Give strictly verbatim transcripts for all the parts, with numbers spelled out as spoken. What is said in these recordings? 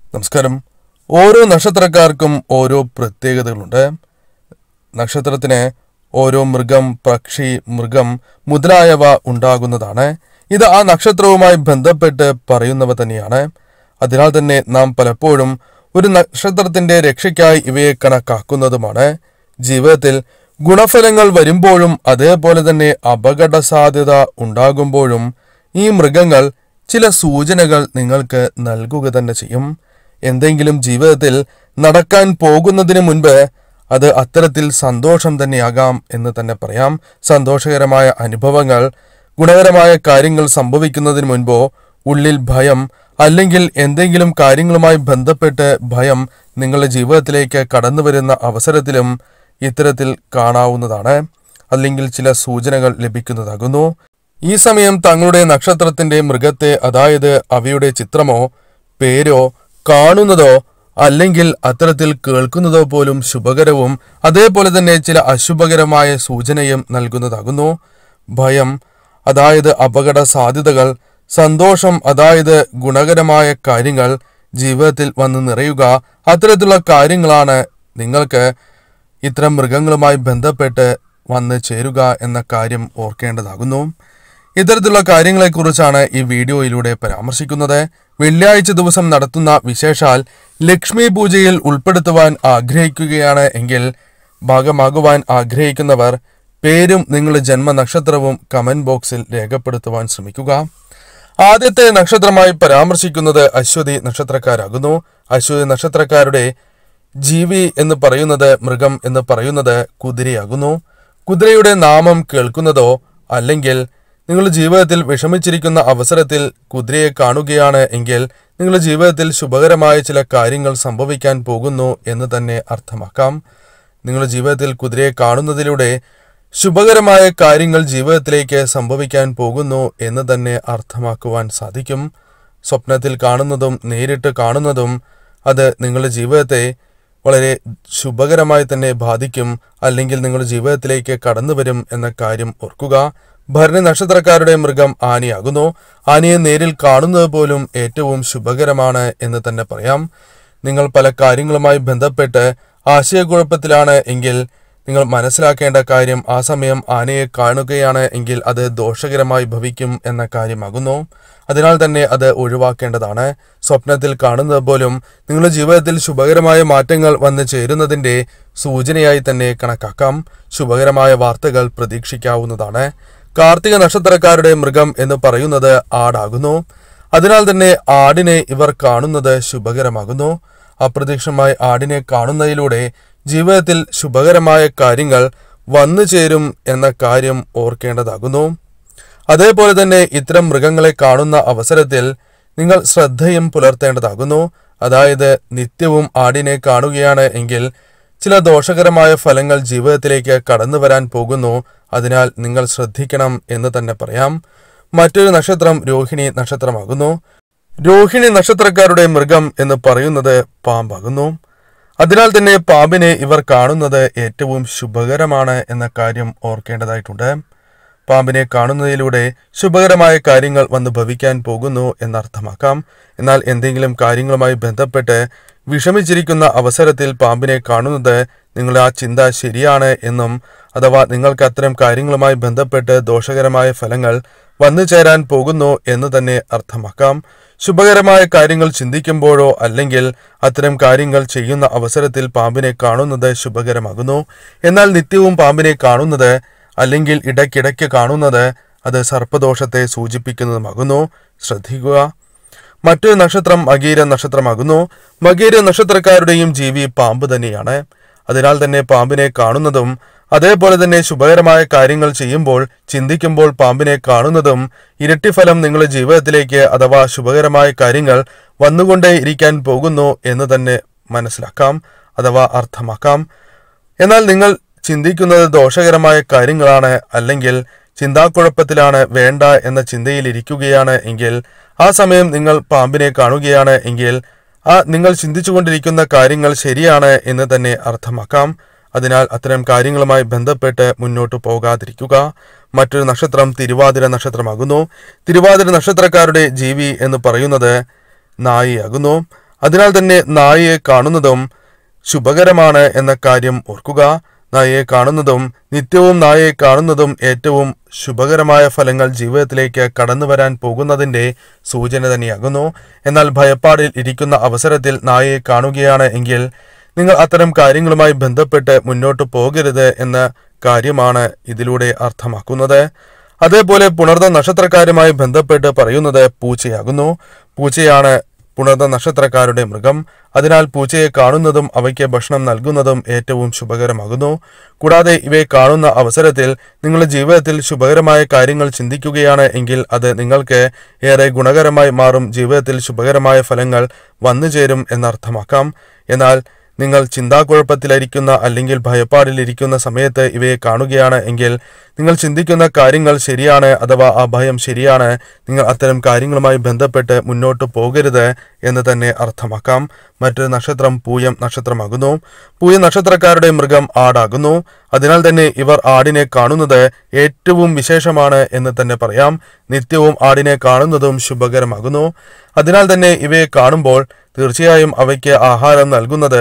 നമസ്കാരം. ഓരോ നക്ഷത്രക്കാർക്കും ഓരോ പ്രത്യേകതകളുണ്ട്. നക്ഷത്രത്തിന് ഓരോ മൃഗം, പക്ഷി, മൃഗം മുതലായവ ഉണ്ടാകുന്നതാണ്. ഇത് ആ നക്ഷത്രവുമായി ബന്ധപ്പെട്ട് പറയുന്നവ തന്നെയാണ്. അതിനാൽ തന്നെ നാം പലപ്പോഴും ഒരു നക്ഷത്രത്തിന്റെ രക്ഷയ്ക്കായി ഇവയെ കണക്കാക്കുന്നതുമാണ്. ജീവിതത്തിൽ ഗുണഫലങ്ങൾ വരുമ്പോഴും അതേപോലെ തന്നെ അപകട സാധ്യത ഉണ്ടാകുമ്പോഴും ഈ മൃഗങ്ങൾ ചില സൂചനകൾ നിങ്ങൾക്ക് നൽകുക തന്നെ ചെയ്യും. എന്തെങ്കിലും ജീവിതത്തിൽ നടക്കാൻ പോകുന്നതിന് മുൻപ് അത് അത്തരത്തിൽ സന്തോഷം തന്നെയാകാം എന്ന് തന്നെ പറയാം. സന്തോഷകരമായ അനുഭവങ്ങൾ, ഗുണകരമായ കാര്യങ്ങൾ സംഭവിക്കുന്നതിന് മുൻപോ ഉള്ളിൽ ഭയം അല്ലെങ്കിൽ എന്തെങ്കിലും കാര്യങ്ങളുമായി ബന്ധപ്പെട്ട് ഭയം നിങ്ങളുടെ ജീവിതത്തിലേക്ക് കടന്നു വരുന്ന അവസരത്തിലും ഇത്തരത്തിൽ കാണാവുന്നതാണ്, അല്ലെങ്കിൽ ചില സൂചനകൾ ലഭിക്കുന്നതാകുന്നു. ഈ സമയം തങ്ങളുടെ നക്ഷത്രത്തിന്റെ മൃഗത്തെ, അതായത് അവയുടെ ചിത്രമോ പേരോ കാണുന്നതോ അല്ലെങ്കിൽ അത്തരത്തിൽ കേൾക്കുന്നതോ പോലും ശുഭകരവും അതേപോലെ തന്നെ ചില അശുഭകരമായ സൂചനയും നൽകുന്നതാകുന്നു. ഭയം, അതായത് അപകട സാധ്യതകൾ; സന്തോഷം, അതായത് ഗുണകരമായ കാര്യങ്ങൾ ജീവിതത്തിൽ വന്ന് നിറയുക. അത്തരത്തിലുള്ള കാര്യങ്ങളാണ് നിങ്ങൾക്ക് ഇത്തരം മൃഗങ്ങളുമായി ബന്ധപ്പെട്ട് വന്ന് ചേരുക എന്ന കാര്യം ഓർക്കേണ്ടതാകുന്നു. ഇത്തരത്തിലുള്ള കാര്യങ്ങളെക്കുറിച്ചാണ് ഈ വീഡിയോയിലൂടെ പരാമർശിക്കുന്നത്. വെള്ളിയാഴ്ച ദിവസം നടത്തുന്ന വിശേഷാൽ ലക്ഷ്മി പൂജയിൽ ഉൾപ്പെടുത്തുവാൻ ആഗ്രഹിക്കുകയാണ് എങ്കിൽ ഭാഗമാകുവാൻ ആഗ്രഹിക്കുന്നവർ പേരും നിങ്ങളുടെ ജന്മനക്ഷത്രവും കമന്റ് ബോക്സിൽ രേഖപ്പെടുത്തുവാൻ ശ്രമിക്കുക. ആദ്യത്തെ നക്ഷത്രമായി പരാമർശിക്കുന്നത് അശ്വതി നക്ഷത്രക്കാരാകുന്നു. അശ്വതി നക്ഷത്രക്കാരുടെ ജീവി എന്ന് പറയുന്നത്, മൃഗം എന്ന് പറയുന്നത് കുതിരയാകുന്നു. കുതിരയുടെ നാമം കേൾക്കുന്നതോ അല്ലെങ്കിൽ നിങ്ങളുടെ ജീവിതത്തിൽ വിഷമിച്ചിരിക്കുന്ന അവസരത്തിൽ കുതിരയെ കാണുകയാണ് എങ്കിൽ നിങ്ങളുടെ ജീവിതത്തിൽ ശുഭകരമായ ചില കാര്യങ്ങൾ സംഭവിക്കാൻ പോകുന്നു എന്ന് തന്നെ അർത്ഥമാക്കാം. നിങ്ങളുടെ ജീവിതത്തിൽ കുതിരയെ കാണുന്നതിലൂടെ ശുഭകരമായ കാര്യങ്ങൾ ജീവിതത്തിലേക്ക് സംഭവിക്കാൻ പോകുന്നു എന്ന് തന്നെ അർത്ഥമാക്കുവാൻ സാധിക്കും. സ്വപ്നത്തിൽ കാണുന്നതും നേരിട്ട് കാണുന്നതും അത് നിങ്ങളുടെ ജീവിതത്തെ വളരെ ശുഭകരമായി തന്നെ ബാധിക്കും, അല്ലെങ്കിൽ നിങ്ങളുടെ ജീവിതത്തിലേക്ക് കടന്നു വരും എന്ന കാര്യം ഓർക്കുക. ഭരണി നക്ഷത്രക്കാരുടെ മൃഗം ആനയാകുന്നു. ആനയെ നേരിൽ കാണുന്നത് പോലും ഏറ്റവും ശുഭകരമാണ് എന്ന് തന്നെ പറയാം. നിങ്ങൾ പല കാര്യങ്ങളുമായി ബന്ധപ്പെട്ട് ആശയക്കുഴപ്പത്തിലാണ് എങ്കിൽ നിങ്ങൾ മനസ്സിലാക്കേണ്ട കാര്യം, ആ സമയം ആനയെ കാണുകയാണ് എങ്കിൽ അത് ദോഷകരമായി ഭവിക്കും എന്ന കാര്യമാകുന്നു. അതിനാൽ തന്നെ അത് ഒഴിവാക്കേണ്ടതാണ്. സ്വപ്നത്തിൽ കാണുന്നത് പോലും നിങ്ങളുടെ ജീവിതത്തിൽ ശുഭകരമായ മാറ്റങ്ങൾ വന്നു ചേരുന്നതിൻ്റെ സൂചനയായി തന്നെ കണക്കാക്കാം. ശുഭകരമായ വാർത്തകൾ പ്രതീക്ഷിക്കാവുന്നതാണ്. കാർത്തിക നക്ഷത്രക്കാരുടെ മൃഗം എന്ന് പറയുന്നത് ആടാകുന്നു. അതിനാൽ തന്നെ ആടിനെ ഇവർ കാണുന്നത് ശുഭകരമാകുന്നു. അപ്രതീക്ഷിതമായി ആടിനെ കാണുന്നതിലൂടെ ജീവിതത്തിൽ ശുഭകരമായ കാര്യങ്ങൾ വന്നു ചേരും എന്ന കാര്യം ഓർക്കേണ്ടതാകുന്നു. അതേപോലെ തന്നെ ഇത്തരം മൃഗങ്ങളെ കാണുന്ന അവസരത്തിൽ നിങ്ങൾ ശ്രദ്ധയും പുലർത്തേണ്ടതാകുന്നു. അതായത് നിത്യവും ആടിനെ കാണുകയാണ് എങ്കിൽ ചില ദോഷകരമായ ഫലങ്ങൾ ജീവിതത്തിലേക്ക് കടന്നു വരാൻ പോകുന്നു. അതിനാൽ നിങ്ങൾ ശ്രദ്ധിക്കണം എന്ന് തന്നെ പറയാം. മറ്റൊരു നക്ഷത്രം രോഹിണി നക്ഷത്രമാകുന്നു. രോഹിണി നക്ഷത്രക്കാരുടെ മൃഗം എന്ന് പറയുന്നത് പാമ്പാകുന്നു. അതിനാൽ തന്നെ പാമ്പിനെ ഇവർ കാണുന്നത് ഏറ്റവും ശുഭകരമാണ് എന്ന കാര്യം ഓർക്കേണ്ടതായിട്ടുണ്ട്. പാമ്പിനെ കാണുന്നതിലൂടെ ശുഭകരമായ കാര്യങ്ങൾ വന്ന് ഭവിക്കാൻ പോകുന്നു എന്നർത്ഥമാക്കാം. എന്നാൽ എന്തെങ്കിലും കാര്യങ്ങളുമായി ബന്ധപ്പെട്ട് വിഷമിച്ചിരിക്കുന്ന അവസരത്തിൽ പാമ്പിനെ കാണുന്നത് നിങ്ങളുടെ ആ ചിന്ത ശരിയാണ് എന്നും, അഥവാ നിങ്ങൾക്ക് അത്തരം കാര്യങ്ങളുമായി ബന്ധപ്പെട്ട് ദോഷകരമായ ഫലങ്ങൾ വന്നു ചേരാൻ പോകുന്നു എന്ന് തന്നെ അർത്ഥമാക്കാം. ശുഭകരമായ കാര്യങ്ങൾ ചിന്തിക്കുമ്പോഴോ അല്ലെങ്കിൽ അത്തരം കാര്യങ്ങൾ ചെയ്യുന്ന അവസരത്തിൽ പാമ്പിനെ കാണുന്നത് ശുഭകരമാകുന്നു. എന്നാൽ നിത്യവും പാമ്പിനെ കാണുന്നത് അല്ലെങ്കിൽ ഇടയ്ക്കിടയ്ക്ക് കാണുന്നത് അത് സർപ്പദോഷത്തെ സൂചിപ്പിക്കുന്നതുമാകുന്നു. ശ്രദ്ധിക്കുക. മറ്റൊരു നക്ഷത്രം മകീര നക്ഷത്രമാകുന്നു. മകീര നക്ഷത്രക്കാരുടെയും ജീവി പാമ്പ് തന്നെയാണ്. അതിനാൽ തന്നെ പാമ്പിനെ കാണുന്നതും അതേപോലെ തന്നെ ശുഭകരമായ കാര്യങ്ങൾ ചെയ്യുമ്പോൾ ചിന്തിക്കുമ്പോൾ പാമ്പിനെ കാണുന്നതും ഇരട്ടി ഫലം നിങ്ങളുടെ ജീവിതത്തിലേക്ക്, അഥവാ ശുഭകരമായ കാര്യങ്ങൾ വന്നുകൊണ്ടേ ഇരിക്കാൻ പോകുന്നു എന്ന് തന്നെ മനസ്സിലാക്കാം, അഥവാ അർത്ഥമാക്കാം. എന്നാൽ നിങ്ങൾ ചിന്തിക്കുന്നത് ദോഷകരമായ കാര്യങ്ങളാണ്, അല്ലെങ്കിൽ ചിന്താക്കുഴപ്പത്തിലാണ്, വേണ്ട എന്ന ചിന്തയിൽ ഇരിക്കുകയാണ് എങ്കിൽ ആ സമയം നിങ്ങൾ പാമ്പിനെ കാണുകയാണ് എങ്കിൽ ആ നിങ്ങൾ ചിന്തിച്ചുകൊണ്ടിരിക്കുന്ന കാര്യങ്ങൾ ശരിയാണ് എന്ന് തന്നെ അർത്ഥമാക്കാം. അതിനാൽ അത്തരം കാര്യങ്ങളുമായി ബന്ധപ്പെട്ട് മുന്നോട്ട് പോകാതിരിക്കുക. മറ്റൊരു നക്ഷത്രം തിരുവാതിര നക്ഷത്രമാകുന്നു. തിരുവാതിര നക്ഷത്രക്കാരുടെ ജീവി എന്ന് പറയുന്നത് നായിയാകുന്നു. അതിനാൽ തന്നെ നായയെ കാണുന്നതും ശുഭകരമാണ് എന്ന കാര്യം ഓർക്കുക. നായയെ കാണുന്നതും നിത്യവും നായയെ കാണുന്നതും ഏറ്റവും ശുഭകരമായ ഫലങ്ങൾ ജീവിതത്തിലേക്ക് കടന്നു വരാൻ പോകുന്നതിൻ്റെ സൂചന തന്നെയാകുന്നു. എന്നാൽ ഭയപ്പാടിൽ ഇരിക്കുന്ന അവസരത്തിൽ നായയെ കാണുകയാണ് എങ്കിൽ നിങ്ങൾ അത്തരം കാര്യങ്ങളുമായി ബന്ധപ്പെട്ട് മുന്നോട്ട് പോകരുത് എന്ന കാര്യമാണ് ഇതിലൂടെ അർത്ഥമാക്കുന്നത്. അതേപോലെ പുണർന്ന നക്ഷത്രക്കാരുമായി ബന്ധപ്പെട്ട് പറയുന്നത് പൂച്ചയാകുന്നു. പൂച്ചയാണ് പുണർന്ന നക്ഷത്രക്കാരുടെ മൃഗം. അതിനാൽ പൂച്ചയെ കാണുന്നതും അവയ്ക്ക് ഭക്ഷണം നൽകുന്നതും ഏറ്റവും ശുഭകരമാകുന്നു. കൂടാതെ ഇവയെ കാണുന്ന അവസരത്തിൽ നിങ്ങളുടെ ജീവിതത്തിൽ ശുഭകരമായ കാര്യങ്ങൾ ചിന്തിക്കുകയാണ് എങ്കിൽ അത് നിങ്ങൾക്ക് ഏറെ ഗുണകരമായി മാറും. ജീവിതത്തിൽ ശുഭകരമായ ഫലങ്ങൾ വന്നു ചേരും എന്നർത്ഥമാക്കാം. എന്നാൽ നിങ്ങൾ ചിന്താക്കുഴപ്പത്തിലിരിക്കുന്ന അല്ലെങ്കിൽ ഭയപ്പാടിലിരിക്കുന്ന സമയത്ത് ഇവയെ കാണുകയാണ് എങ്കിൽ നിങ്ങൾ ചിന്തിക്കുന്ന കാര്യങ്ങൾ ശരിയാണ്, അഥവാ ആ ഭയം ശരിയാണ്. നിങ്ങൾ അത്തരം കാര്യങ്ങളുമായി ബന്ധപ്പെട്ട് മുന്നോട്ട് പോകരുത് എന്ന് തന്നെ അർത്ഥമാക്കാം. മറ്റൊരു നക്ഷത്രം പൂയം നക്ഷത്രമാകുന്നു. പൂയം നക്ഷത്രക്കാരുടെ മൃഗം ആടാകുന്നു. അതിനാൽ തന്നെ ഇവർ ആടിനെ കാണുന്നത് ഏറ്റവും വിശേഷമാണ് എന്ന് തന്നെ പറയാം. നിത്യവും ആടിനെ കാണുന്നതും ശുഭകരമാകുന്നു. അതിനാൽ തന്നെ ഇവയെ കാണുമ്പോൾ തീർച്ചയായും അവയ്ക്ക് ആഹാരം നൽകുന്നത്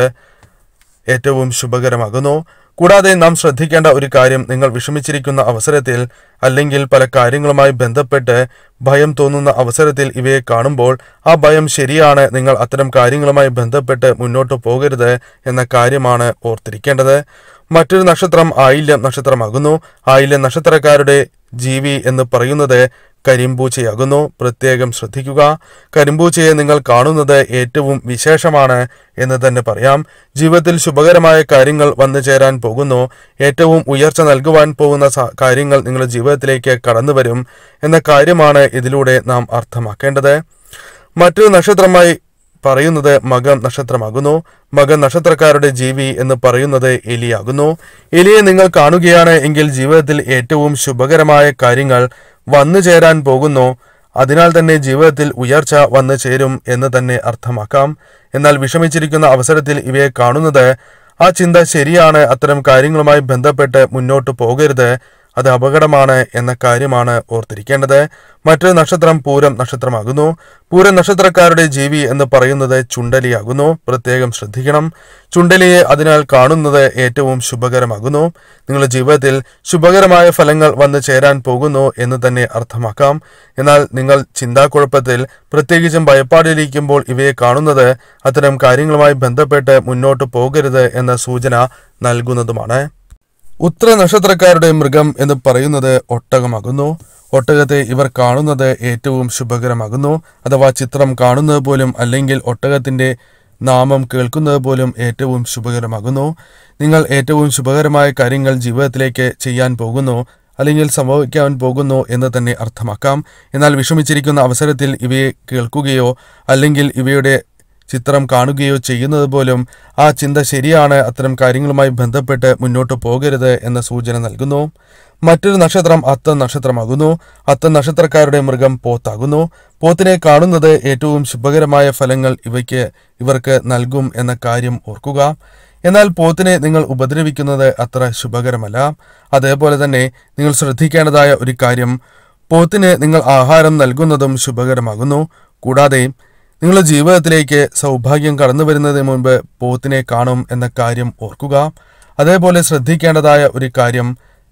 ഏറ്റവും ശുഭകരമാകുന്നു. കൂടാതെ നാം ശ്രദ്ധിക്കേണ്ട ഒരു കാര്യം, നിങ്ങൾ വിഷമിച്ചിരിക്കുന്ന അവസരത്തിൽ അല്ലെങ്കിൽ പല കാര്യങ്ങളുമായി ബന്ധപ്പെട്ട് ഭയം തോന്നുന്ന അവസരത്തിൽ ഇവയെ കാണുമ്പോൾ ആ ഭയം ശരിയാണ്. നിങ്ങൾ അത്തരം കാര്യങ്ങളുമായി ബന്ധപ്പെട്ട് മുന്നോട്ട് പോകരുത് എന്ന കാര്യമാണ് ഓർത്തിരിക്കേണ്ടത്. മറ്റൊരു നക്ഷത്രം ആയില്യം നക്ഷത്രമാകുന്നു. ആയില്യം നക്ഷത്രക്കാരുടെ ജീവി എന്ന് പറയുന്നത് കരിമ്പൂച്ചയാകുന്നു. പ്രത്യേകം ശ്രദ്ധിക്കുക. കരിമ്പൂച്ചയെ നിങ്ങൾ കാണുന്നത് ഏറ്റവും വിശേഷമാണ് എന്ന് തന്നെ പറയാം. ജീവിതത്തിൽ ശുഭകരമായ കാര്യങ്ങൾ വന്നു ചേരാൻ പോകുന്നു. ഏറ്റവും ഉയർച്ച നൽകുവാൻ പോകുന്ന കാര്യങ്ങൾ നിങ്ങളുടെ ജീവിതത്തിലേക്ക് കടന്നു വരും എന്ന കാര്യമാണ് ഇതിലൂടെ നാം അർത്ഥമാക്കേണ്ടത്. മറ്റൊരു നക്ഷത്രമായി പറയുന്നത് മകം നക്ഷത്രമാകുന്നു. മകം നക്ഷത്രക്കാരുടെ ജീവി എന്ന് പറയുന്നത് എലിയാകുന്നു. എലിയെ നിങ്ങൾ കാണുകയാണ് എങ്കിൽ ജീവിതത്തിൽ ഏറ്റവും ശുഭകരമായ കാര്യങ്ങൾ വന്നു ചേരാൻ പോകുന്നു. അതിനാൽ തന്നെ ജീവിതത്തിൽ ഉയർച്ച വന്നു ചേരും എന്ന് തന്നെ അർത്ഥമാക്കാം. എന്നാൽ വിഷമിച്ചിരിക്കുന്ന അവസരത്തിൽ ഇവയെ കാണുന്നത് ആ ചിന്ത ശരിയാണ്. അത്തരം കാര്യങ്ങളുമായി ബന്ധപ്പെട്ട് മുന്നോട്ട് പോകരുത്, അത് അപകടമാണ് എന്ന കാര്യമാണ് ഓർത്തിരിക്കേണ്ടത്. മറ്റൊരു നക്ഷത്രം പൂരം നക്ഷത്രമാകുന്നു. പൂരം നക്ഷത്രക്കാരുടെ ജീവി എന്ന് പറയുന്നത് ചുണ്ടലിയാകുന്നു. പ്രത്യേകം ശ്രദ്ധിക്കണം. ചുണ്ടലിയെ അതിനാൽ കാണുന്നത് ഏറ്റവും ശുഭകരമാകുന്നു. നിങ്ങളുടെ ജീവിതത്തിൽ ശുഭകരമായ ഫലങ്ങൾ വന്നു ചേരാൻ പോകുന്നു എന്ന് തന്നെ അർത്ഥമാക്കാം. എന്നാൽ നിങ്ങൾ ചിന്താക്കുഴപ്പത്തിൽ പ്രത്യേകിച്ചും ഭയപ്പാടിലിരിക്കുമ്പോൾ ഇവയെ കാണുന്നത് അത്തരം കാര്യങ്ങളുമായി ബന്ധപ്പെട്ട് മുന്നോട്ട് പോകരുത് എന്ന സൂചന നൽകുന്നതുമാണ്. ഉത്തര നക്ഷത്രക്കാരുടെ മൃഗം എന്ന് പറയുന്നത് ഒട്ടകമാകുന്നു. ഒട്ടകത്തെ ഇവർ കാണുന്നത് ഏറ്റവും ശുഭകരമാകുന്നു. അഥവാ ചിത്രം കാണുന്നത് പോലും അല്ലെങ്കിൽ ഒട്ടകത്തിൻ്റെ നാമം കേൾക്കുന്നത് പോലും ഏറ്റവും ശുഭകരമാകുന്നു. നിങ്ങൾ ഏറ്റവും ശുഭകരമായ കാര്യങ്ങൾ ജീവിതത്തിലേക്ക് ചെയ്യാൻ പോകുന്നു അല്ലെങ്കിൽ സംഭവിക്കാൻ പോകുന്നു എന്ന് തന്നെ അർത്ഥമാക്കാം. എന്നാൽ വിഷമിച്ചിരിക്കുന്ന അവസരത്തിൽ ഇവയെ കേൾക്കുകയോ അല്ലെങ്കിൽ ഇവയുടെ ചിത്രം കാണുകയോ ചെയ്യുന്നത് പോലും ആ ചിന്ത ശരിയാണ്. അത്തരം കാര്യങ്ങളുമായി ബന്ധപ്പെട്ട് മുന്നോട്ട് പോകരുത് എന്ന സൂചന നൽകുന്നു. മറ്റൊരു നക്ഷത്രം അത്തം നക്ഷത്രമാകുന്നു. അത്തം നക്ഷത്രക്കാരുടെ മൃഗം പോത്താകുന്നു. പോത്തിനെ കാണുന്നത് ഏറ്റവും ശുഭകരമായ ഫലങ്ങൾ ഇവയ്ക്ക് ഇവർക്ക് നൽകും എന്ന കാര്യം ഓർക്കുക. എന്നാൽ പോത്തിനെ നിങ്ങൾ ഉപദ്രവിക്കുന്നത് അത്ര ശുഭകരമല്ല. അതേപോലെ തന്നെ നിങ്ങൾ ശ്രദ്ധിക്കേണ്ടതായ ഒരു കാര്യം, പോത്തിന് നിങ്ങൾ ആഹാരം നൽകുന്നതും ശുഭകരമാകുന്നു. കൂടാതെ നിങ്ങളുടെ ജീവിതത്തിലേക്ക് സൗഭാഗ്യം കടന്നു വരുന്നതിന് മുൻപ് പോത്തിനെ കാണും എന്ന കാര്യം ഓർക്കുക. അതേപോലെ ശ്രദ്ധിക്കേണ്ടതായ ഒരു കാര്യം,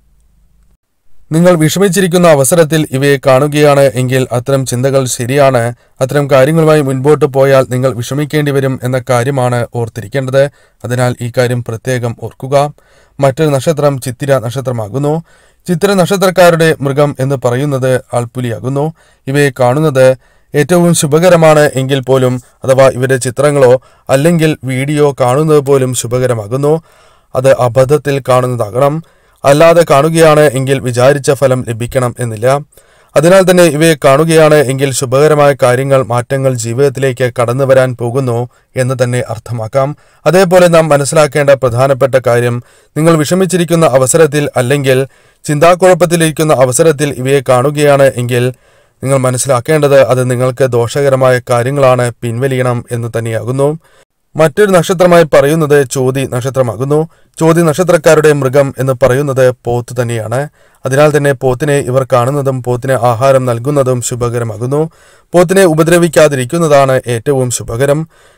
നിങ്ങൾ വിഷമിച്ചിരിക്കുന്ന അവസരത്തിൽ ഇവയെ കാണുകയാണ് എങ്കിൽ അത്തരം ചിന്തകൾ ശരിയാണ്. അത്തരം കാര്യങ്ങളുമായി മുൻപോട്ട് പോയാൽ നിങ്ങൾ വിഷമിക്കേണ്ടി വരും എന്ന കാര്യമാണ് ഓർത്തിരിക്കേണ്ടത്. അതിനാൽ ഈ കാര്യം പ്രത്യേകം ഓർക്കുക. മറ്റൊരു നക്ഷത്രം ചിത്തിര നക്ഷത്രമാകുന്നു. ചിത്തിര നക്ഷത്രക്കാരുടെ മൃഗം എന്ന് പറയുന്നത് ആൾപ്പുലിയാകുന്നു. ഇവയെ കാണുന്നത് ഏറ്റവും ശുഭകരമാണ് എങ്കിൽ പോലും, അഥവാ ഇവരുടെ ചിത്രങ്ങളോ അല്ലെങ്കിൽ വീഡിയോ കാണുന്നത് പോലും ശുഭകരമാകുന്നു. അത് അബദ്ധത്തിൽ കാണുന്നതാകണം. അല്ലാതെ കാണുകയാണ് എങ്കിൽ വിചാരിച്ച ഫലം ലഭിക്കണം എന്നില്ല. അതിനാൽ തന്നെ ഇവയെ കാണുകയാണ് എങ്കിൽ ശുഭകരമായ കാര്യങ്ങൾ, മാറ്റങ്ങൾ ജീവിതത്തിലേക്ക് കടന്നു വരാൻ പോകുന്നു എന്ന് തന്നെ അർത്ഥമാക്കാം. അതേപോലെ നാം മനസ്സിലാക്കേണ്ട പ്രധാനപ്പെട്ട കാര്യം, നിങ്ങൾ വിഷമിച്ചിരിക്കുന്ന അവസരത്തിൽ അല്ലെങ്കിൽ ചിന്താക്കുഴപ്പത്തിലിരിക്കുന്ന അവസരത്തിൽ ഇവയെ കാണുകയാണ് എങ്കിൽ നിങ്ങൾ മനസ്സിലാക്കേണ്ടത് അത് നിങ്ങൾക്ക് ദോഷകരമായ കാര്യങ്ങളാണ്, പിൻവലിയണം എന്ന് തന്നെയാകുന്നു. മറ്റൊരു നക്ഷത്രമായി പറയുന്നത് ചോതി നക്ഷത്രമാകുന്നു. ചോതി നക്ഷത്രക്കാരുടെ മൃഗം എന്ന് പറയുന്നത് പോത്ത് തന്നെയാണ്. അതിനാൽ തന്നെ പോത്തിനെ ഇവർ കാണുന്നതും പോത്തിന് ആഹാരം നൽകുന്നതും ശുഭകരമാകുന്നു. പോത്തിനെ ഉപദ്രവിക്കാതിരിക്കുന്നതാണ് ഏറ്റവും ശുഭകരം.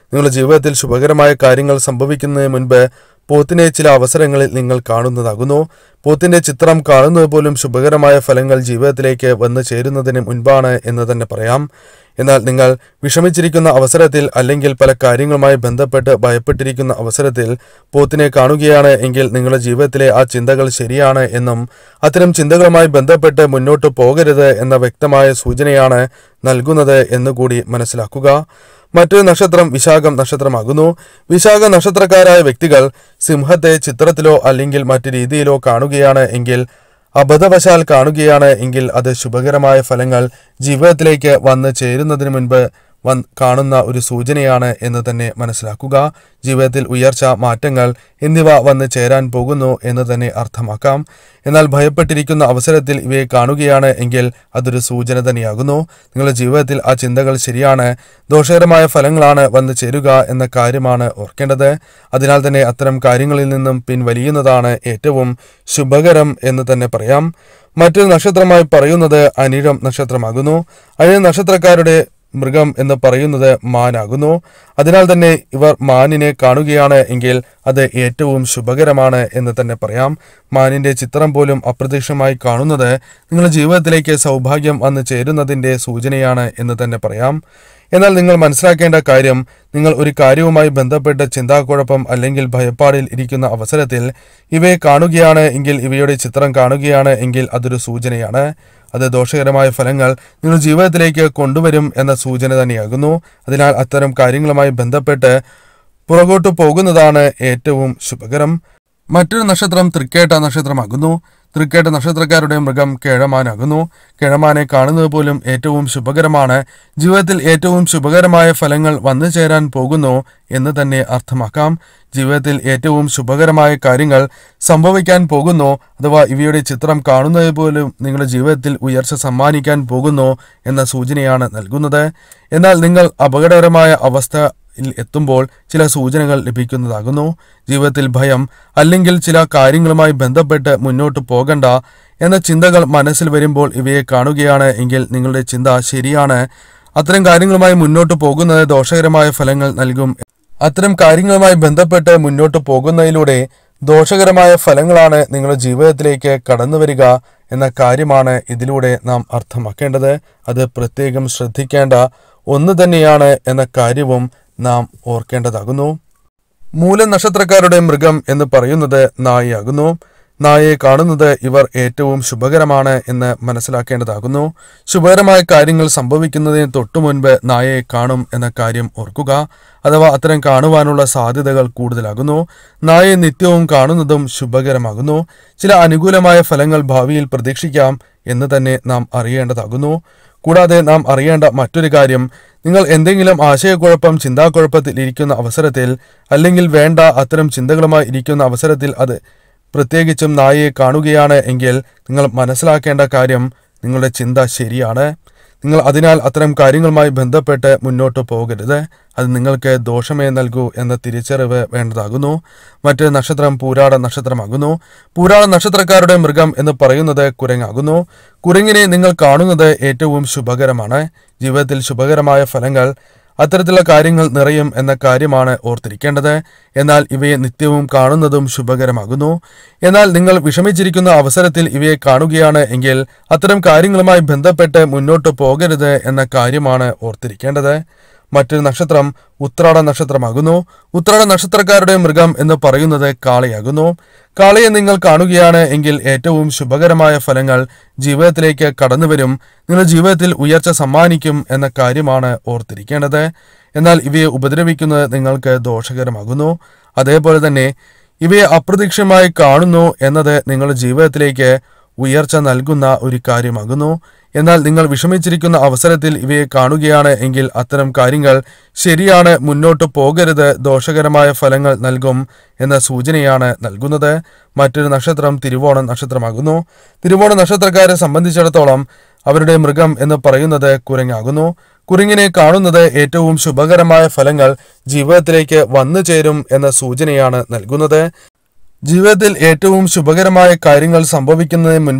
നിങ്ങളുടെ ജീവിതത്തിൽ ശുഭകരമായ കാര്യങ്ങൾ സംഭവിക്കുന്നതിന് മുൻപ് പോത്തിനെ ചില അവസരങ്ങളിൽ നിങ്ങൾ കാണുന്നതാകുന്നു. പോത്തിന്റെ ചിത്രം കാണുന്നത് പോലും ശുഭകരമായ ഫലങ്ങൾ ജീവിതത്തിലേക്ക് വന്നു ചേരുന്നതിന് മുൻപാണ് എന്ന് തന്നെ പറയാം. എന്നാൽ നിങ്ങൾ വിഷമിച്ചിരിക്കുന്ന അവസരത്തിൽ അല്ലെങ്കിൽ പല കാര്യങ്ങളുമായി ബന്ധപ്പെട്ട് ഭയപ്പെട്ടിരിക്കുന്ന അവസരത്തിൽ പോത്തിനെ കാണുകയാണ് എങ്കിൽ നിങ്ങളുടെ ജീവിതത്തിലെ ആ ചിന്തകൾ ശരിയാണ് എന്നും അത്തരം ചിന്തകളുമായി ബന്ധപ്പെട്ട് മുന്നോട്ട് പോകരുത് എന്ന വ്യക്തമായ സൂചനയാണ് നൽകുന്നത് എന്നുകൂടി മനസ്സിലാക്കുക. മറ്റൊരു നക്ഷത്രം വിശാഖം നക്ഷത്രമാകുന്നു. വിശാഖ നക്ഷത്രക്കാരായ വ്യക്തികൾ സിംഹത്തെ ചിത്രത്തിലോ അല്ലെങ്കിൽ മറ്റു രീതിയിലോ കാണുകയാണ് എങ്കിൽ, അബദ്ധവശാൽ കാണുകയാണ് എങ്കിൽ അത് ശുഭകരമായ ഫലങ്ങൾ ജീവിതത്തിലേക്ക് വന്ന് ചേരുന്നതിന് മുൻപ് വന്ന് കാണുന്ന ഒരു സൂചനയാണ് എന്ന് തന്നെ മനസ്സിലാക്കുക. ജീവിതത്തിൽ ഉയർച്ച, മാറ്റങ്ങൾ എന്നിവ വന്ന് ചേരാൻ പോകുന്നു എന്ന് തന്നെ അർത്ഥമാക്കാം. എന്നാൽ ഭയപ്പെട്ടിരിക്കുന്ന അവസരത്തിൽ ഇവയെ കാണുകയാണ് എങ്കിൽ അതൊരു സൂചന തന്നെയാകുന്നു. നിങ്ങളുടെ ജീവിതത്തിൽ ആ ചിന്തകൾ ശരിയാണ്, ദോഷകരമായ ഫലങ്ങളാണ് വന്നു ചേരുക എന്ന കാര്യമാണ് ഓർക്കേണ്ടത്. അതിനാൽ തന്നെ അത്തരം കാര്യങ്ങളിൽ നിന്നും പിൻവലിയുന്നതാണ് ഏറ്റവും ശുഭകരം എന്ന് തന്നെ പറയാം. മറ്റൊരു നക്ഷത്രമായി പറയുന്നത് അനിഴം നക്ഷത്രമാകുന്നു. അനിഴം നക്ഷത്രക്കാരുടെ മൃഗം എന്ന് പറയുന്നത് മാനാകുന്നു. അതിനാൽ തന്നെ ഇവർ മാനിനെ കാണുകയാണ് എങ്കിൽ അത് ഏറ്റവും ശുഭകരമാണ് എന്ന് തന്നെ പറയാം. മാനിന്റെ ചിത്രം പോലും അപ്രത്യക്ഷമായി കാണുന്നത് നിങ്ങളുടെ ജീവിതത്തിലേക്ക് സൗഭാഗ്യം വന്നു ചേരുന്നതിൻ്റെ സൂചനയാണ് എന്ന് തന്നെ പറയാം. എന്നാൽ നിങ്ങൾ മനസ്സിലാക്കേണ്ട കാര്യം, നിങ്ങൾ ഒരു കാര്യവുമായി ബന്ധപ്പെട്ട് ചിന്താക്കുഴപ്പം അല്ലെങ്കിൽ ഭയപ്പാടിൽ ഇരിക്കുന്ന അവസരത്തിൽ ഇവയെ കാണുകയാണ് എങ്കിൽ, ഇവയുടെ ചിത്രം കാണുകയാണ് എങ്കിൽ അതൊരു സൂചനയാണ്. അത് ദോഷകരമായ ഫലങ്ങൾ നിങ്ങൾ ജീവിതത്തിലേക്ക് കൊണ്ടുവരും എന്ന സൂചന തന്നെയാകുന്നു. അതിനാൽ അത്തരം കാര്യങ്ങളുമായി ബന്ധപ്പെട്ട് പുറകോട്ട് പോകുന്നതാണ് ഏറ്റവും ശുഭകരം. മറ്റൊരു നക്ഷത്രം തൃക്കേട്ട നക്ഷത്രമാകുന്നു. തൃക്കേട്ട നക്ഷത്രക്കാരുടെ മൃഗം കേഴമാനാകുന്നു. കേഴമാനെ കാണുന്നത് പോലും ഏറ്റവും ശുഭകരമാണ്. ജീവിതത്തിൽ ഏറ്റവും ശുഭകരമായ ഫലങ്ങൾ വന്നു ചേരാൻ പോകുന്നു എന്ന് തന്നെ അർത്ഥമാക്കാം. ജീവിതത്തിൽ ഏറ്റവും ശുഭകരമായ കാര്യങ്ങൾ സംഭവിക്കാൻ പോകുന്നു, അഥവാ ഇവയുടെ ചിത്രം കാണുന്നത് പോലും നിങ്ങളുടെ ജീവിതത്തിൽ ഉയർച്ച സമ്മാനിക്കാൻ പോകുന്നു എന്ന സൂചനയാണ് നൽകുന്നത്. എന്നാൽ നിങ്ങൾ അപകടകരമായ അവസ്ഥ എത്തുമ്പോൾ ചില സൂചനകൾ ലഭിക്കുന്നതാകുന്നു. ജീവിതത്തിൽ ഭയം അല്ലെങ്കിൽ ചില കാര്യങ്ങളുമായി ബന്ധപ്പെട്ട് മുന്നോട്ട് പോകണ്ട എന്ന ചിന്തകൾ മനസ്സിൽ വരുമ്പോൾ ഇവയെ കാണുകയാണ് എങ്കിൽ നിങ്ങളുടെ ചിന്ത ശരിയാണ്. അത്തരം കാര്യങ്ങളുമായി മുന്നോട്ട് പോകുന്നത് ദോഷകരമായ ഫലങ്ങൾ നൽകും. അത്തരം കാര്യങ്ങളുമായി ബന്ധപ്പെട്ട് മുന്നോട്ട് പോകുന്നതിലൂടെ ദോഷകരമായ ഫലങ്ങളാണ് നിങ്ങളുടെ ജീവിതത്തിലേക്ക് കടന്നു വരിക എന്ന കാര്യമാണ് ഇതിലൂടെ നാം അർത്ഥമാക്കേണ്ടത്. അത് പ്രത്യേകം ശ്രദ്ധിക്കേണ്ട ഒന്ന് തന്നെയാണ് എന്ന കാര്യവും നാം ഓർക്കേണ്ടതാകുന്നു. മൂലം നക്ഷത്രക്കാരുടെ മൃഗം എന്ന് പറയുന്നത് നായയാകുന്നു. നായയെ കാണുന്നത് ഇവർ ഏറ്റവും ശുഭകരമാണ് എന്ന് മനസ്സിലാക്കേണ്ടതാകുന്നു. ശുഭകരമായ കാര്യങ്ങൾ സംഭവിക്കുന്നതിന് തൊട്ടു മുൻപ് നായയെ കാണും എന്ന കാര്യം ഓർക്കുക. അഥവാ അത്തരം കാണുവാനുള്ള സാധ്യതകൾ കൂടുതലാകുന്നു. നായയെ നിത്യവും കാണുന്നതും ശുഭകരമാകുന്നു. ചില അനുകൂലമായ ഫലങ്ങൾ ഭാവിയിൽ പ്രതീക്ഷിക്കാം എന്ന് തന്നെ നാം അറിയേണ്ടതാകുന്നു. കൂടാതെ നാം അറിയേണ്ട മറ്റൊരു കാര്യം, നിങ്ങൾ എന്തെങ്കിലും ആശയക്കുഴപ്പം, ചിന്താക്കുഴപ്പത്തിൽ ഇരിക്കുന്ന അവസരത്തിൽ അല്ലെങ്കിൽ വേണ്ട അത്തരം ചിന്തകളുമായി ഇരിക്കുന്ന അവസരത്തിൽ അത് പ്രത്യേകിച്ചും നായയെ കാണുകയാണ് എങ്കിൽ നിങ്ങൾ മനസ്സിലാക്കേണ്ട കാര്യം, നിങ്ങളുടെ ചിന്ത ശരിയാണ്. നിങ്ങൾ അതിനാൽ അത്തരം കാര്യങ്ങളുമായി ബന്ധപ്പെട്ട് മുന്നോട്ട് പോകരുത്. അത് നിങ്ങൾക്ക് ദോഷമേ നൽകൂ എന്ന തിരിച്ചറിവ് വേണ്ടതാകുന്നു. മറ്റൊരു നക്ഷത്രം പൂരാട നക്ഷത്രമാകുന്നു. പൂരാട നക്ഷത്രക്കാരുടെ മൃഗം എന്ന് പറയുന്നത് കുരങ്ങാകുന്നു. കുരങ്ങിനെ നിങ്ങൾ കാണുന്നത് ഏറ്റവും ശുഭകരമാണ്. ജീവിതത്തിൽ ശുഭകരമായ ഫലങ്ങൾ, അത്തരത്തിലുള്ള കാര്യങ്ങൾ നിറയും എന്ന കാര്യമാണ് ഓർത്തിരിക്കേണ്ടത്. എന്നാൽ ഇവയെ നിത്യവും കാണുന്നതും ശുഭകരമാകുന്നു. എന്നാൽ നിങ്ങൾ വിഷമിച്ചിരിക്കുന്ന അവസരത്തിൽ ഇവയെ കാണുകയാണ് എങ്കിൽ അത്തരം കാര്യങ്ങളുമായി ബന്ധപ്പെട്ട് മുന്നോട്ട് പോകരുത് എന്ന കാര്യമാണ് ഓർത്തിരിക്കേണ്ടത്. മറ്റൊരു നക്ഷത്രം ഉത്രാട നക്ഷത്രമാകുന്നു. ഉത്രാട നക്ഷത്രക്കാരുടെ മൃഗം എന്ന് പറയുന്നത് കാളയാകുന്നു. കാളയെ നിങ്ങൾ കാണുകയാണ് എങ്കിൽ ഏറ്റവും ശുഭകരമായ ഫലങ്ങൾ ജീവിതത്തിലേക്ക് കടന്നുവരും, നിങ്ങളുടെ ജീവിതത്തിൽ ഉയർച്ച സമ്മാനിക്കും എന്ന കാര്യമാണ് ഓർത്തിരിക്കേണ്ടത്. എന്നാൽ ഇവയെ ഉപദ്രവിക്കുന്നത് നിങ്ങൾക്ക് ദോഷകരമാകുന്നു. അതേപോലെ തന്നെ ഇവയെ അപ്രതീക്ഷിതമായി കാണുന്നു എന്നത് നിങ്ങളുടെ ജീവിതത്തിലേക്ക് ഉയർച്ച നൽകുന്ന ഒരു കാര്യമാകുന്നു. എന്നാൽ നിങ്ങൾ വിഷമിച്ചിരിക്കുന്ന അവസരത്തിൽ ഇവയെ കാണുകയാണ് എങ്കിൽ അത്തരം കാര്യങ്ങൾ ശരിയാണ്, മുന്നോട്ട് പോകരുത്, ദോഷകരമായ ഫലങ്ങൾ നൽകും എന്ന സൂചനയാണ് നൽകുന്നത്. മറ്റൊരു നക്ഷത്രം തിരുവോണ നക്ഷത്രമാകുന്നു. തിരുവോണ നക്ഷത്രക്കാരെ സംബന്ധിച്ചിടത്തോളം അവരുടെ മൃഗം എന്ന് പറയുന്നത് കുരങ്ങാകുന്നു. കുരങ്ങിനെ കാണുന്നത് ഏറ്റവും ശുഭകരമായ ഫലങ്ങൾ ജീവിതത്തിലേക്ക് വന്നു ചേരും എന്ന സൂചനയാണ് നൽകുന്നത്. ജീവിതത്തിൽ ഏറ്റവും ശുഭകരമായ കാര്യങ്ങൾ സംഭവിക്കുന്നതിന് മുൻപ്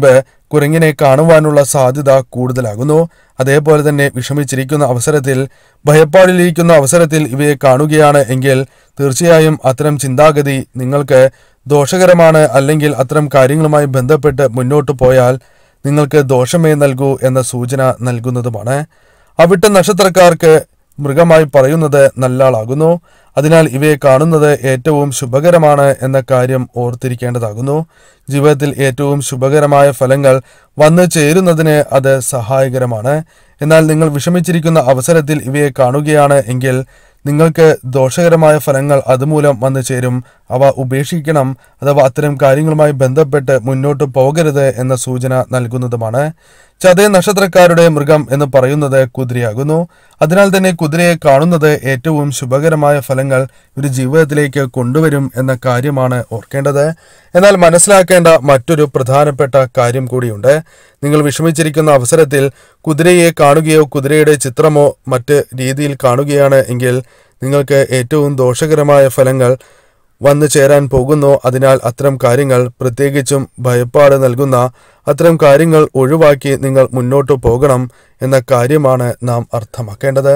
കുരങ്ങിനെ കാണുവാനുള്ള സാധ്യത കൂടുതലാകുന്നു. അതേപോലെ തന്നെ വിഷമിച്ചിരിക്കുന്ന അവസരത്തിൽ, ഭയപ്പാടിലിരിക്കുന്ന അവസരത്തിൽ ഇവയെ കാണുകയാണ് എങ്കിൽ തീർച്ചയായും അത്തരം ചിന്താഗതി നിങ്ങൾക്ക് ദോഷകരമാണ്. അല്ലെങ്കിൽ അത്തരം കാര്യങ്ങളുമായി ബന്ധപ്പെട്ട് മുന്നോട്ട് പോയാൽ നിങ്ങൾക്ക് ദോഷമേ നൽകൂ എന്ന സൂചന നൽകുന്നതുമാണ്. അവിട്ട നക്ഷത്രക്കാർക്ക് മൃഗമായി പറയുന്നത് നല്ലാളാകുന്നു. അതിനാൽ ഇവയെ കാണുന്നത് ഏറ്റവും ശുഭകരമാണ് എന്ന കാര്യം ഓർത്തിരിക്കേണ്ടതാകുന്നു. ജീവിതത്തിൽ ഏറ്റവും ശുഭകരമായ ഫലങ്ങൾ വന്നു ചേരുന്നതിന് അത് സഹായകരമാണ്. എന്നാൽ നിങ്ങൾ വിഷമിച്ചിരിക്കുന്ന അവസരത്തിൽ ഇവയെ കാണുകയാണ് എങ്കിൽ നിങ്ങൾക്ക് ദോഷകരമായ ഫലങ്ങൾ അതുമൂലം വന്നു ചേരും. അവ ഉപേക്ഷിക്കണം, അഥവാ അത്തരം കാര്യങ്ങളുമായി ബന്ധപ്പെട്ട് മുന്നോട്ട് പോകരുത് എന്ന സൂചന നൽകുന്നതുമാണ്. ചതയ നക്ഷത്രക്കാരുടെ മൃഗം എന്ന് പറയുന്നത് കുതിരയാകുന്നു. അതിനാൽ തന്നെ കുതിരയെ കാണുന്നത് ഏറ്റവും ശുഭകരമായ ഫലങ്ങൾ ഒരു ജീവിതത്തിലേക്ക് കൊണ്ടുവരും എന്ന കാര്യമാണ് ഓർക്കേണ്ടത്. എന്നാൽ മനസ്സിലാക്കേണ്ട മറ്റൊരു പ്രധാനപ്പെട്ട കാര്യം കൂടിയുണ്ട്. നിങ്ങൾ വിഷമിച്ചിരിക്കുന്ന അവസരത്തിൽ കുതിരയെ കാണുകയോ കുതിരയുടെ ചിത്രമോ മറ്റ് രീതിയിൽ കാണുകയാണ് എങ്കിൽ നിങ്ങൾക്ക് ഏറ്റവും ദോഷകരമായ ഫലങ്ങൾ വന്നു ചേരാൻ പോകുന്നു. അതിനാൽ അത്തരം കാര്യങ്ങൾ, പ്രത്യേകിച്ചും ഭയപ്പാട് നൽകുന്ന അത്തരം കാര്യങ്ങൾ ഒഴിവാക്കി നിങ്ങൾ മുന്നോട്ട് പോകണം എന്ന കാര്യമാണ് നാം അർത്ഥമാക്കേണ്ടത്.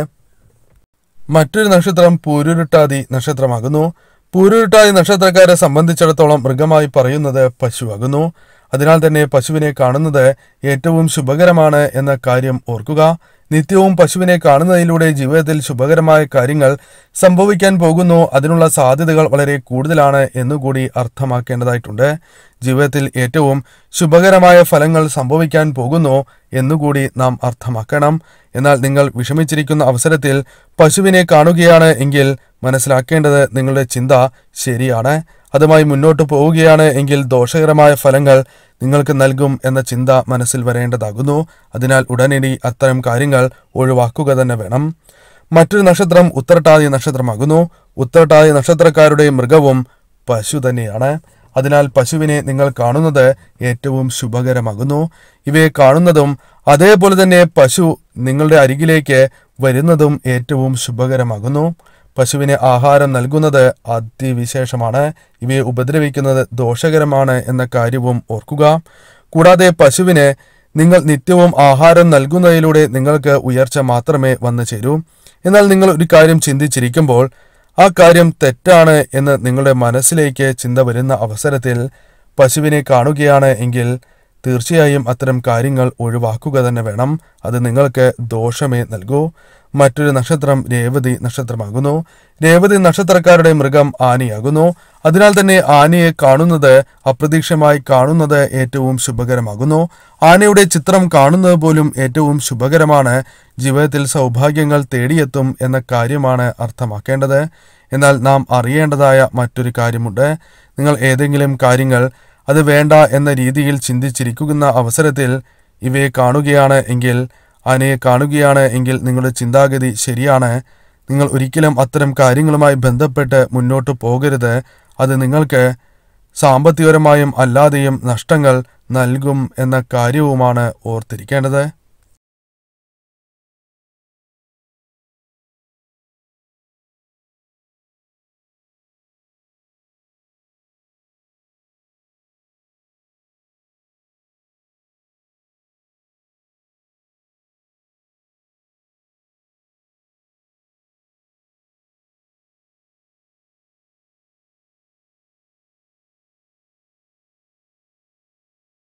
മറ്റൊരു നക്ഷത്രം പൂരുരുട്ടാതി നക്ഷത്രമാകുന്നു. പൂരുരുട്ടാതി നക്ഷത്രക്കാരെ സംബന്ധിച്ചിടത്തോളം മൃഗമായി പറയുന്നത് പശുവാകുന്നു. അതിനാൽ തന്നെ പശുവിനെ കാണുന്നത് ഏറ്റവും ശുഭകരമാണ് എന്ന കാര്യം ഓർക്കുക. നിത്യവും പശുവിനെ കാണുന്നതിലൂടെ ജീവിതത്തിൽ ശുഭകരമായ കാര്യങ്ങൾ സംഭവിക്കാൻ പോകുന്നു. അതിനുള്ള സാധ്യതകൾ വളരെ കൂടുതലാണ് എന്നുകൂടി അർത്ഥമാക്കേണ്ടതായിട്ടുണ്ട്. ജീവിതത്തിൽ ഏറ്റവും ശുഭകരമായ ഫലങ്ങൾ സംഭവിക്കാൻ പോകുന്നു എന്നുകൂടി നാം അർത്ഥമാക്കണം. എന്നാൽ നിങ്ങൾ വിഷമിച്ചിരിക്കുന്ന അവസരത്തിൽ പശുവിനെ കാണുകയാണ് എങ്കിൽ മനസ്സിലാക്കേണ്ടത് നിങ്ങളുടെ ചിന്ത ശരിയാണ്. അതുമായി മുന്നോട്ട് പോവുകയാണ് എങ്കിൽ ദോഷകരമായ ഫലങ്ങൾ നിങ്ങൾക്ക് നൽകും എന്ന ചിന്ത മനസ്സിൽ വരേണ്ടതാകുന്നു. അതിനാൽ ഉടനടി അത്തരം കാര്യങ്ങൾ ഒഴിവാക്കുക തന്നെ വേണം. മറ്റൊരു നക്ഷത്രം ഉത്രട്ടാതി നക്ഷത്രമാകുന്നു. ഉത്രട്ടാതി നക്ഷത്രക്കാരുടെ മൃഗവും പശു തന്നെയാണ്. അതിനാൽ പശുവിനെ നിങ്ങൾ കാണുന്നത് ഏറ്റവും ശുഭകരമാകുന്നു. ഇവയെ കാണുന്നതും അതേപോലെ തന്നെ പശു നിങ്ങളുടെ അരികിലേക്ക് വരുന്നതും ഏറ്റവും ശുഭകരമാകുന്നു. പശുവിന് ആഹാരം നൽകുന്നത് അതിവിശേഷമാണ്. ഇവയെ ഉപദ്രവിക്കുന്നത് ദോഷകരമാണ് എന്ന കാര്യവും ഓർക്കുക. കൂടാതെ പശുവിന് നിങ്ങൾ നിത്യവും ആഹാരം നൽകുന്നതിലൂടെ നിങ്ങൾക്ക് ഉയർച്ച മാത്രമേ വന്നു ചേരൂ. എന്നാൽ നിങ്ങൾ ഒരു കാര്യം ചിന്തിച്ചിരിക്കുമ്പോൾ ആ കാര്യം തെറ്റാണ് എന്ന് നിങ്ങളുടെ മനസ്സിലേക്ക് ചിന്ത വരുന്ന അവസരത്തിൽ പശുവിനെ കാണുകയാണ് എങ്കിൽ തീർച്ചയായും അത്തരം കാര്യങ്ങൾ ഒഴിവാക്കുക തന്നെ വേണം. അത് നിങ്ങൾക്ക് ദോഷമേ നൽകൂ. മറ്റൊരു നക്ഷത്രം രേവതി നക്ഷത്രമാകുന്നു. രേവതി നക്ഷത്രക്കാരുടെ മൃഗം ആനയാകുന്നു. അതിനാൽ തന്നെ ആനയെ കാണുന്നത്, അപ്രതീക്ഷിതമായി കാണുന്നത് ഏറ്റവും ശുഭകരമാകുന്നു. ആനയുടെ ചിത്രം കാണുന്നത് പോലും ഏറ്റവും ശുഭകരമാണ്. ജീവിതത്തിൽ സൗഭാഗ്യങ്ങൾ തേടിയെത്തും എന്ന കാര്യമാണ് അർത്ഥമാക്കേണ്ടത്. എന്നാൽ നാം അറിയേണ്ടതായ മറ്റൊരു കാര്യമുണ്ട്. നിങ്ങൾ ഏതെങ്കിലും കാര്യങ്ങൾ അത് വേണ്ട എന്ന രീതിയിൽ ചിന്തിച്ചിരിക്കുന്ന അവസരത്തിൽ ഇവയെ കാണുകയാണ് എങ്കിൽ, ആനയെ കാണുകയാണ് എങ്കിൽ നിങ്ങളുടെ ചിന്താഗതി ശരിയാണ്. നിങ്ങൾ ഒരിക്കലും അത്തരം കാര്യങ്ങളുമായി ബന്ധപ്പെട്ട് മുന്നോട്ട് പോകരുത്. അത് നിങ്ങൾക്ക് സാമ്പത്തികപരമായും അല്ലാതെയും നഷ്ടങ്ങൾ നൽകും എന്ന കാര്യവുമാണ് ഓർത്തിരിക്കേണ്ടത്.